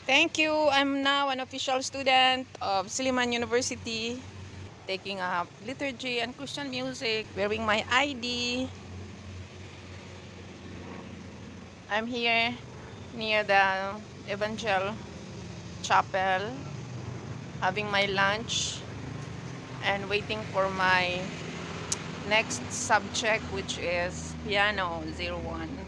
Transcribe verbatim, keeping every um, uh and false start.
Thank you. I'm now an official student of Silliman University, taking up liturgy and Christian music, wearing my I D. I'm here near the Evangel Chapel, having my lunch and waiting for my next subject, which is piano zero one.